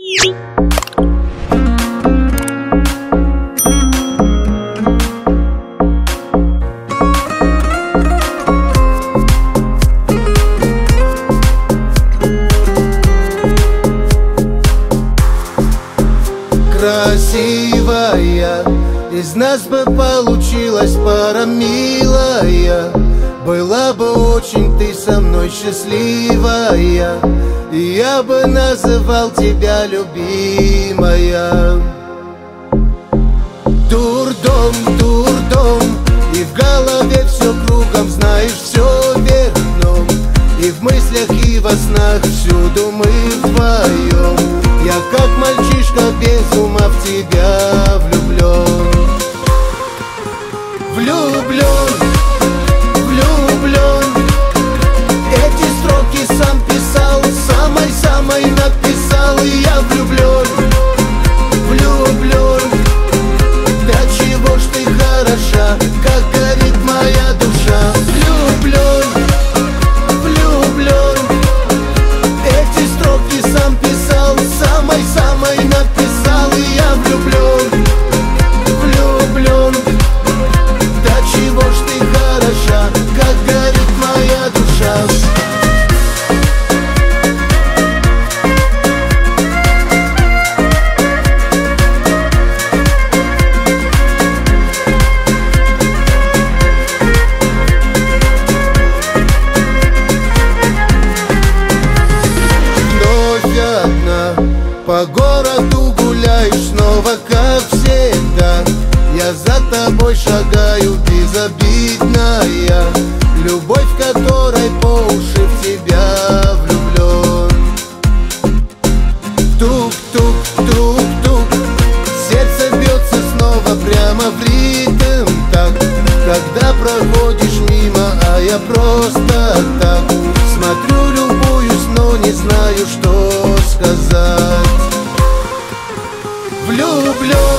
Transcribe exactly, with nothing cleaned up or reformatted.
Красивая, из нас бы получилась пара милая. Была бы очень ты со мной счастливая, и я бы называл тебя любимая. Дурдом, дурдом, и в голове все кругом, знаешь, все вверх дном. И в мыслях, и во снах всюду мы вдвоем. Я как мальчишка без ума в тебя влюблен. Влюблен, влюблен. Эти строки сам писал, самой-самой написал. И я влюблен, влюблен. Да чего ж ты хороша, как горит моя душа. Влюблен, влюблен. Эти строки сам писал, самой-самой написал. И я влюблен, влюблен. Да чего ж ты хороша, как горит моя душа. По городу гуляешь снова, как всегда. Я за тобой шагаю, безобидная. Любовь, которой по уши в тебя влюблен. Тук-тук, тук-тук, сердце бьется снова прямо в ритм так. Когда проходишь мимо, а я просто так смотрю, любуюсь, но не знаю, что сказать. Влюблен.